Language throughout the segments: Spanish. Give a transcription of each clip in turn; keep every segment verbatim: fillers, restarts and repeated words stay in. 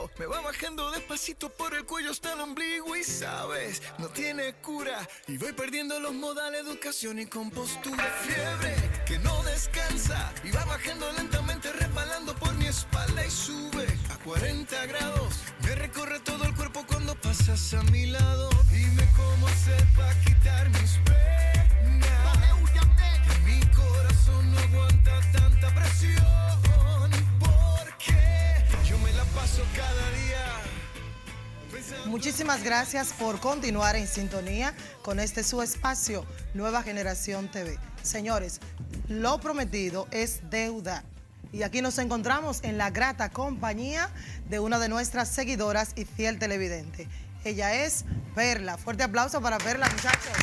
conmigo. Me va bajando despacito por el cuello hasta el ombligo y sabes, no tiene cura. Y voy perdiendo los modales, educación y compostura. Fiebre que no descansa y va bajando lentamente, resbalando por mi espalda y sube a cuarenta grados. Me recorre todo el cuerpo cuando pasas a mi lado. Dime cómo hacer para quitar mis penas. Que mi corazón no aguanta tanta presión. Porque yo me la paso cada día. Muchísimas gracias por continuar en sintonía con este su espacio, Nueva Generación T V. Señores, lo prometido es deuda. Y aquí nos encontramos en la grata compañía de una de nuestras seguidoras y fiel televidente. Ella es Perla. Fuerte aplauso para Perla, muchachos.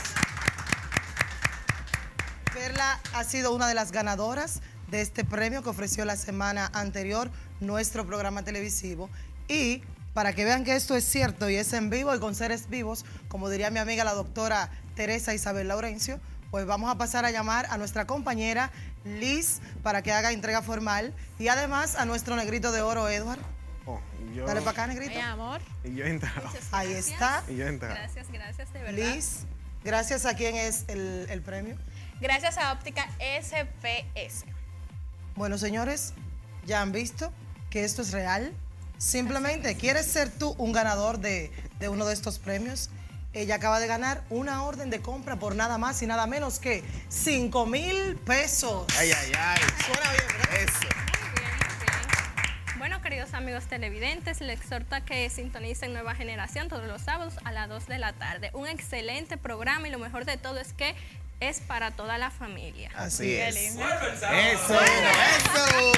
Perla ha sido una de las ganadoras de este premio que ofreció la semana anterior nuestro programa televisivo. Y para que vean que esto es cierto y es en vivo y con seres vivos, como diría mi amiga la doctora Teresa Isabel Laurencio, pues vamos a pasar a llamar a nuestra compañera Liz para que haga entrega formal y además a nuestro negrito de oro, Edward. Oh, yo... Dale para acá, negrito. Mi amor. Y yo entraba. Ahí está. Y yo entraba. Gracias, gracias, de verdad. Liz, gracias a quién es el, el premio. Gracias a Óptica S P S. Bueno, señores, ya han visto que esto es real. Simplemente, ¿quieres ser tú un ganador de, de uno de estos premios? Ella acaba de ganar una orden de compra por nada más y nada menos que cinco mil pesos. Ay, ay, ay. Suena bien, ¿verdad? Eso. Muy bien, muy bien. Bueno, queridos amigos televidentes, les exhorta que sintonicen Nueva Generación todos los sábados a las dos de la tarde. Un excelente programa y lo mejor de todo es que es para toda la familia. Así es. lindo. Eso, eso.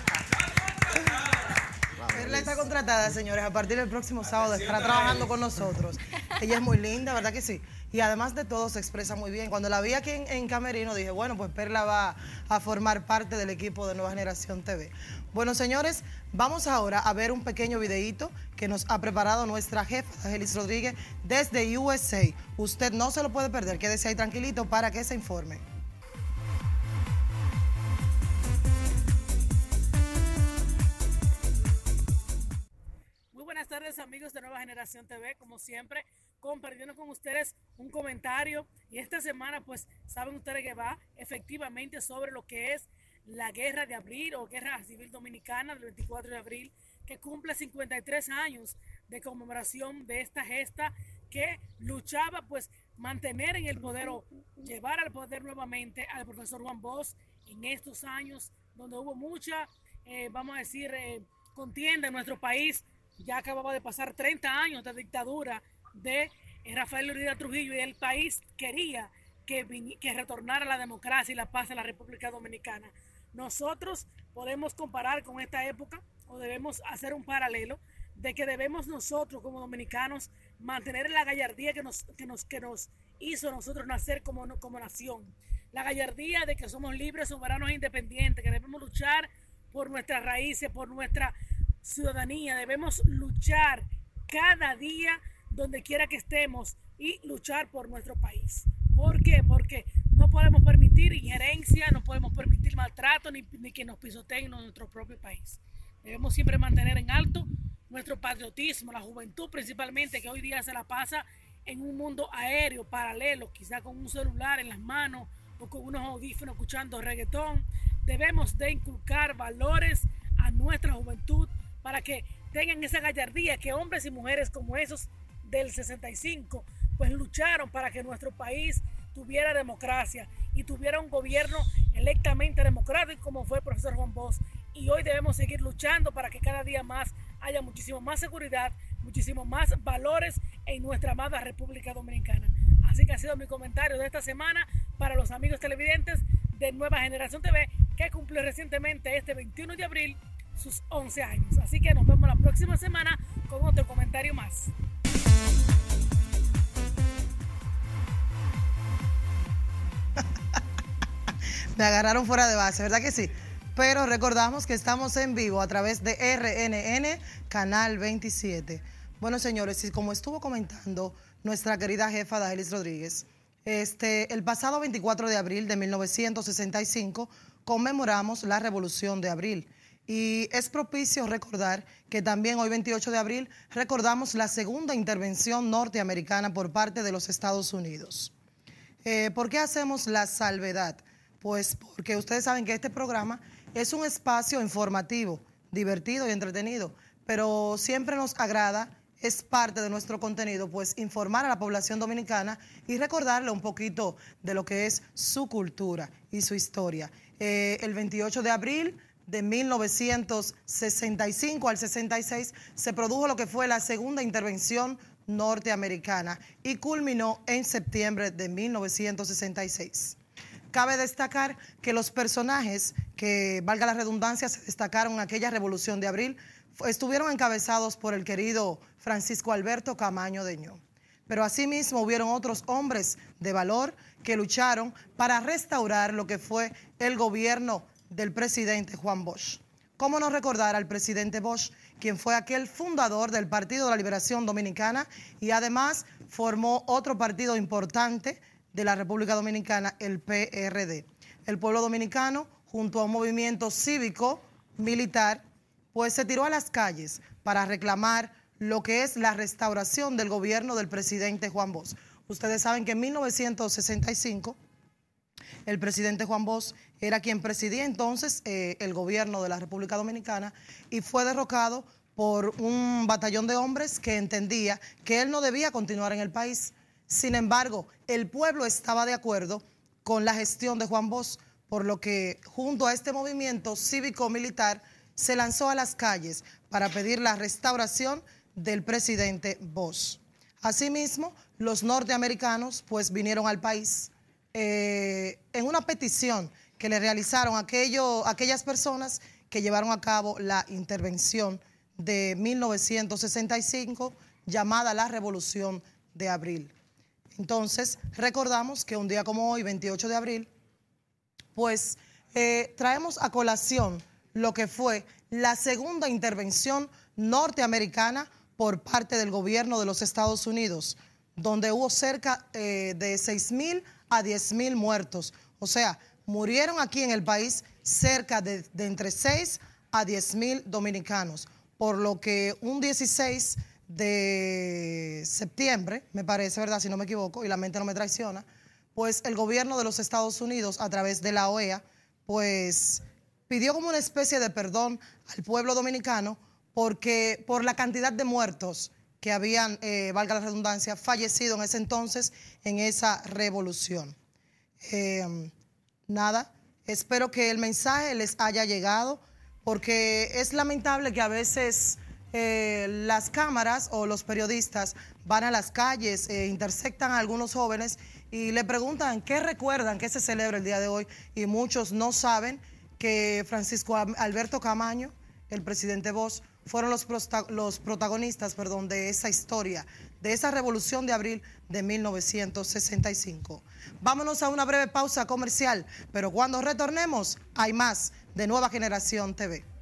Perla está contratada, señores, a partir del próximo sábado estará trabajando con nosotros. Ella es muy linda, ¿verdad que sí? Y además de todo se expresa muy bien. Cuando la vi aquí en, en Camerino dije, bueno, pues Perla va a formar parte del equipo de Nueva Generación T V. Bueno, señores, vamos ahora a ver un pequeño videíto que nos ha preparado nuestra jefa, Angelis Rodríguez, desde U S A. Usted no se lo puede perder, quédese ahí tranquilito para que se informe. Buenas tardes, amigos de Nueva Generación T V, como siempre, compartiendo con ustedes un comentario. Y esta semana, pues, saben ustedes que va efectivamente sobre lo que es la Guerra de Abril o Guerra Civil Dominicana del veinticuatro de abril, que cumple cincuenta y tres años de conmemoración de esta gesta que luchaba, pues, mantener en el poder o llevar al poder nuevamente al profesor Juan Bosch en estos años donde hubo mucha, eh, vamos a decir, eh, contienda en nuestro país. Ya acababa de pasar treinta años de dictadura de eh, Rafael Leonidas Trujillo y el país quería que, que retornara la democracia y la paz en la República Dominicana. Nosotros podemos comparar con esta época o debemos hacer un paralelo de que debemos nosotros como dominicanos mantener la gallardía que nos, que nos, que nos hizo nosotros nacer como, como nación. La gallardía de que somos libres, soberanos e independientes, que debemos luchar por nuestras raíces, por nuestra ciudadanía. Debemos luchar cada día donde quiera que estemos y luchar por nuestro país. ¿Por qué? Porque no podemos permitir injerencia, no podemos permitir maltrato ni, ni que nos pisoteen en nuestro propio país. Debemos siempre mantener en alto nuestro patriotismo, la juventud principalmente, que hoy día se la pasa en un mundo aéreo, paralelo, quizá con un celular en las manos o con unos audífonos escuchando reggaetón. Debemos de inculcar valores a nuestra juventud para que tengan esa gallardía que hombres y mujeres como esos del sesenta y cinco pues lucharon para que nuestro país tuviera democracia y tuviera un gobierno electamente democrático como fue el profesor Juan Bosch. Y hoy debemos seguir luchando para que cada día más haya muchísimo más seguridad, muchísimo más valores en nuestra amada República Dominicana. Así que ha sido mi comentario de esta semana para los amigos televidentes de Nueva Generación T V, que cumplió recientemente este veintiuno de abril sus once años. Así que nos vemos la próxima semana con otro comentario más. Me agarraron fuera de base, ¿verdad que sí? Pero recordamos que estamos en vivo a través de R N N, Canal veintisiete. Bueno, señores, y como estuvo comentando nuestra querida jefa Angelis Rodríguez, este, el pasado veinticuatro de abril de mil novecientos sesenta y cinco conmemoramos la Revolución de Abril. Y es propicio recordar que también hoy veintiocho de abril recordamos la segunda intervención norteamericana por parte de los Estados Unidos. Eh, ¿Por qué hacemos la salvedad? Pues porque ustedes saben que este programa es un espacio informativo, divertido y entretenido, pero siempre nos agrada, es parte de nuestro contenido, pues informar a la población dominicana y recordarle un poquito de lo que es su cultura y su historia. Eh, el veintiocho de abril de mil novecientos sesenta y cinco al sesenta y seis se produjo lo que fue la segunda intervención norteamericana y culminó en septiembre de mil novecientos sesenta y seis. Cabe destacar que los personajes que, valga la redundancia, se destacaron en aquella revolución de abril estuvieron encabezados por el querido Francisco Alberto Camaño Deñó. Pero asimismo hubieron otros hombres de valor que lucharon para restaurar lo que fue el gobierno del presidente Juan Bosch. ¿Cómo no recordar al presidente Bosch, quien fue aquel fundador del Partido de la Liberación Dominicana y además formó otro partido importante de la República Dominicana, el P R D? El pueblo dominicano, junto a un movimiento cívico militar, pues se tiró a las calles para reclamar lo que es la restauración del gobierno del presidente Juan Bosch. Ustedes saben que en mil novecientos sesenta y cinco el presidente Juan Bosch era quien presidía entonces eh, el gobierno de la República Dominicana y fue derrocado por un batallón de hombres que entendía que él no debía continuar en el país. Sin embargo, el pueblo estaba de acuerdo con la gestión de Juan Bosch, por lo que junto a este movimiento cívico-militar se lanzó a las calles para pedir la restauración del presidente Bosch. Asimismo, los norteamericanos pues vinieron al país eh, en una petición que le realizaron aquello, aquellas personas que llevaron a cabo la intervención de mil novecientos sesenta y cinco llamada la Revolución de Abril. Entonces, recordamos que un día como hoy, veintiocho de abril, pues eh, traemos a colación lo que fue la segunda intervención norteamericana por parte del gobierno de los Estados Unidos, donde hubo cerca eh, de seis mil a diez mil muertos. O sea, murieron aquí en el país cerca de, de entre seis a diez mil dominicanos, por lo que un dieciséis de septiembre, me parece, ¿verdad? Si no me equivoco, y la mente no me traiciona, pues el gobierno de los Estados Unidos, a través de la O E A, pues pidió como una especie de perdón al pueblo dominicano porque por la cantidad de muertos que habían, eh, valga la redundancia, fallecido en ese entonces en esa revolución. Eh, nada, espero que el mensaje les haya llegado, porque es lamentable que a veces eh, las cámaras o los periodistas van a las calles, eh, intersectan a algunos jóvenes y le preguntan qué recuerdan que se celebra el día de hoy, y muchos no saben que Francisco Alberto Camaño, el presidente Bosch, fueron los, los protagonistas perdón, de esa historia, de esa revolución de abril de mil novecientos sesenta y cinco. Vámonos a una breve pausa comercial, pero cuando retornemos hay más de Nueva Generación T V.